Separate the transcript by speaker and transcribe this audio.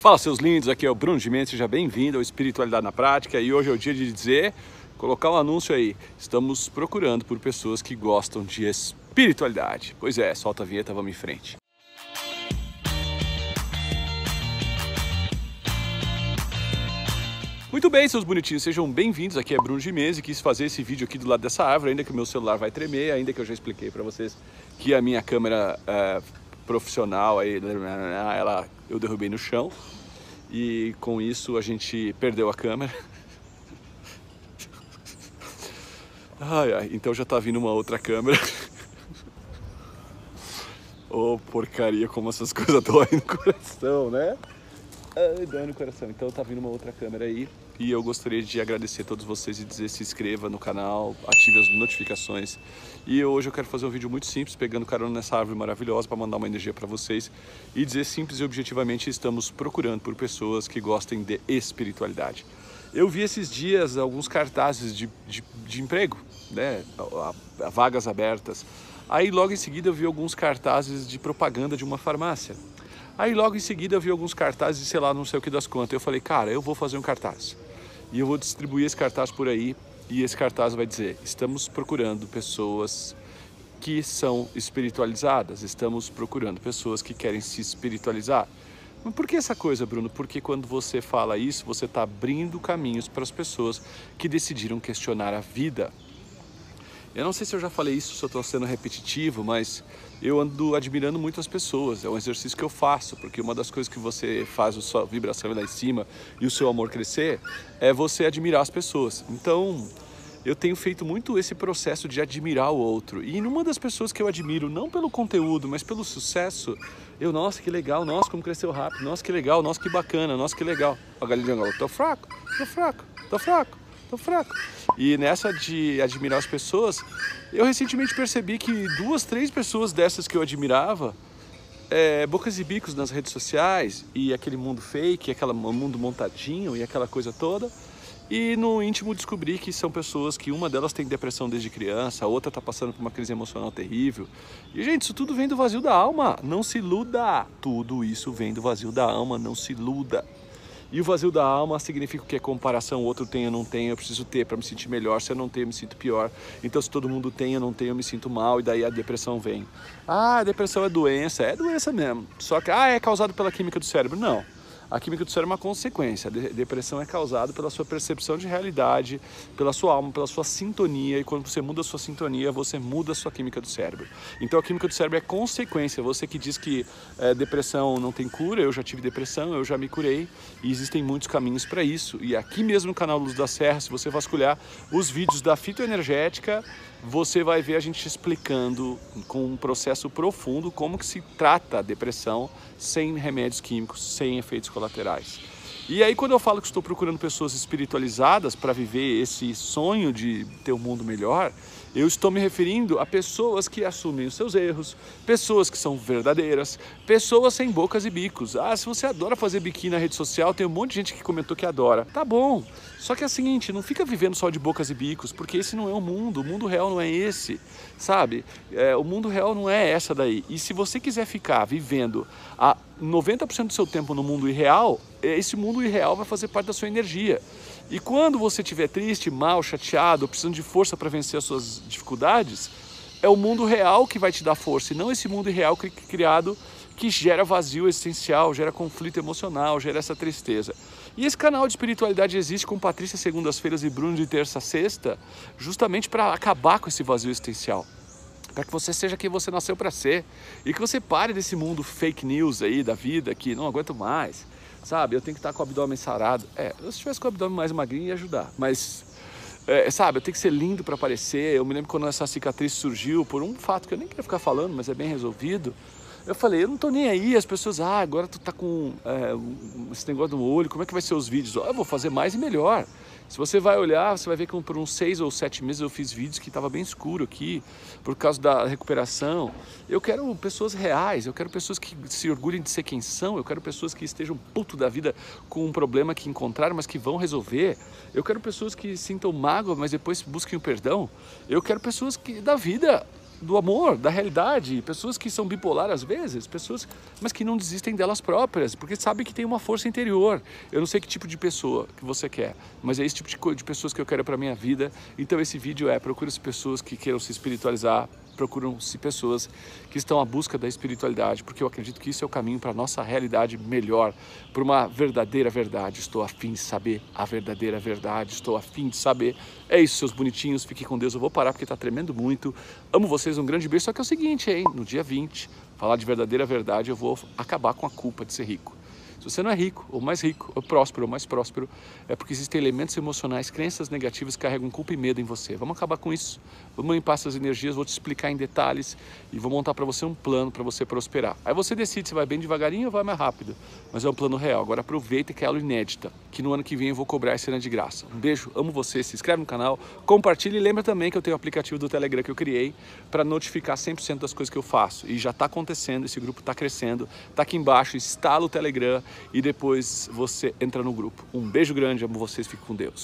Speaker 1: Fala, seus lindos, aqui é o Bruno Gimenez, seja bem-vindo ao Espiritualidade na Prática e hoje é o dia de dizer, colocar um anúncio aí, estamos procurando por pessoas que gostam de espiritualidade. Pois é, solta a vinheta, vamos em frente. Muito bem, seus bonitinhos, sejam bem-vindos, aqui é Bruno Gimenez e quis fazer esse vídeo aqui do lado dessa árvore, ainda que o meu celular vai tremer, ainda que eu já expliquei para vocês que a minha câmera profissional, aí, eu derrubei no chão e com isso a gente perdeu a câmera. Então já tá vindo uma outra câmera. Oh, porcaria, como essas coisas doem no coração, né? Dói no coração. Então tá vindo uma outra câmera aí e eu gostaria de agradecer a todos vocês e dizer: se inscreva no canal, ative as notificações. E hoje eu quero fazer um vídeo muito simples, pegando carona nessa árvore maravilhosa para mandar uma energia para vocês e dizer simples e objetivamente: estamos procurando por pessoas que gostem de espiritualidade. Eu vi esses dias alguns cartazes de emprego, né? Vagas abertas. Aí logo em seguida eu vi alguns cartazes de propaganda de uma farmácia. Aí logo em seguida eu vi alguns cartazes de sei lá, não sei o que das contas. Eu falei, cara, eu vou fazer um cartaz. E eu vou distribuir esse cartaz por aí. E esse cartaz vai dizer: estamos procurando pessoas que são espiritualizadas. Estamos procurando pessoas que querem se espiritualizar. Mas por que essa coisa, Bruno? Porque quando você fala isso, você está abrindo caminhos para as pessoas que decidiram questionar a vida. Eu não sei se eu já falei isso, se eu estou sendo repetitivo, mas eu ando admirando muito as pessoas. É um exercício que eu faço, porque uma das coisas que você faz a sua vibração ir lá em cima e o seu amor crescer é você admirar as pessoas. Então, eu tenho feito muito esse processo de admirar o outro. E numa das pessoas que eu admiro, não pelo conteúdo, mas pelo sucesso, nossa, que legal, nossa, como cresceu rápido, nossa, que legal, nossa, que bacana, nossa, que legal. A galinha falou: tô fraco, tô fraco, tô fraco. Tô fraco. E nessa de admirar as pessoas, eu recentemente percebi que 2, 3 pessoas dessas que eu admirava, bocas e bicos nas redes sociais, e aquele mundo fake, aquele mundo montadinho e aquela coisa toda, e no íntimo descobri que são pessoas que uma delas tem depressão desde criança, a outra tá passando por uma crise emocional terrível. E gente, isso tudo vem do vazio da alma, não se iluda. Tudo isso vem do vazio da alma, não se iluda. E o vazio da alma significa o que? Comparação, o outro tem, eu não tenho, eu preciso ter para me sentir melhor, se eu não tenho, eu me sinto pior. Então se todo mundo tem, eu não tenho, eu me sinto mal, e daí a depressão vem. Ah, a depressão é doença mesmo. Só que, é causado pela química do cérebro. Não. A química do cérebro é uma consequência. A depressão é causada pela sua percepção de realidade, pela sua alma, pela sua sintonia. E quando você muda a sua sintonia, você muda a sua química do cérebro. Então a química do cérebro é consequência. Você que diz que depressão não tem cura, eu já tive depressão, eu já me curei. E existem muitos caminhos para isso. E aqui mesmo no canal Luz da Serra, se você vasculhar os vídeos da fitoenergética, você vai ver a gente explicando com um processo profundo como que se trata a depressão sem remédios químicos, sem efeitos colaterais. E aí quando eu falo que estou procurando pessoas espiritualizadas para viver esse sonho de ter um mundo melhor, eu estou me referindo a pessoas que assumem os seus erros, pessoas que são verdadeiras, pessoas sem bocas e bicos. Se você adora fazer biquinho na rede social, tem um monte de gente que comentou que adora. Tá bom, só que é o seguinte, não fica vivendo só de bocas e bicos, porque esse não é o mundo real não é esse, sabe? O mundo real não é essa daí. E se você quiser ficar vivendo a 90% do seu tempo no mundo irreal, esse mundo irreal vai fazer parte da sua energia. E quando você estiver triste, mal, chateado, precisando de força para vencer as suas dificuldades, é o mundo real que vai te dar força, e não esse mundo irreal criado que gera vazio existencial, gera conflito emocional, gera essa tristeza. E esse canal de espiritualidade existe com Patrícia segundas-feiras e Bruno de terça a sexta, justamente para acabar com esse vazio existencial. Para que você seja quem você nasceu para ser. E que você pare desse mundo fake news aí da vida, que não aguento mais. Sabe, eu tenho que estar com o abdômen sarado. Se tivesse com o abdômen mais magrinho ia ajudar. Mas, sabe, eu tenho que ser lindo para aparecer. Eu me lembro quando essa cicatriz surgiu, por um fato que eu nem queria ficar falando, mas é bem resolvido. Eu falei, eu não tô nem aí. As pessoas, agora tu tá com esse negócio no olho, como é que vai ser os vídeos? Eu vou fazer mais e melhor. Se você vai olhar, você vai ver que por uns 6 ou 7 meses eu fiz vídeos que estava bem escuro aqui, por causa da recuperação. Eu quero pessoas reais, eu quero pessoas que se orgulhem de ser quem são, eu quero pessoas que estejam puto da vida com um problema que encontraram, mas que vão resolver. Eu quero pessoas que sintam mágoa, mas depois busquem o perdão. Eu quero pessoas da vida do amor, da realidade, pessoas que são bipolar às vezes, pessoas, mas que não desistem delas próprias, porque sabem que tem uma força interior. Eu não sei que tipo de pessoa que você quer, mas é esse tipo de pessoas que eu quero para minha vida. Então esse vídeo procura-se pessoas que queiram se espiritualizar, procuram-se pessoas que estão à busca da espiritualidade, porque eu acredito que isso é o caminho para a nossa realidade melhor, para uma verdadeira verdade. Estou a fim de saber a verdadeira verdade, estou a fim de saber. É isso, seus bonitinhos, fiquem com Deus. Eu vou parar porque está tremendo muito. Amo vocês, um grande beijo. Só que é o seguinte, hein? No dia 20, falar de verdadeira verdade, eu vou acabar com a culpa de ser rico. Se você não é rico, ou mais rico, ou próspero, ou mais próspero, é porque existem elementos emocionais, crenças negativas que carregam culpa e medo em você. Vamos acabar com isso. Vamos limpar essas energias, vou te explicar em detalhes e vou montar para você um plano para você prosperar. Aí você decide se vai bem devagarinho ou vai mais rápido. Mas é um plano real. Agora aproveita que é aula inédita, que no ano que vem eu vou cobrar esse ano de graça. Um beijo, amo você, se inscreve no canal, compartilha e lembra também que eu tenho o aplicativo do Telegram que eu criei para notificar 100% das coisas que eu faço. E já está acontecendo, esse grupo está crescendo. Está aqui embaixo, instala o Telegram e depois você entra no grupo. Um beijo grande, amo vocês, fique com Deus.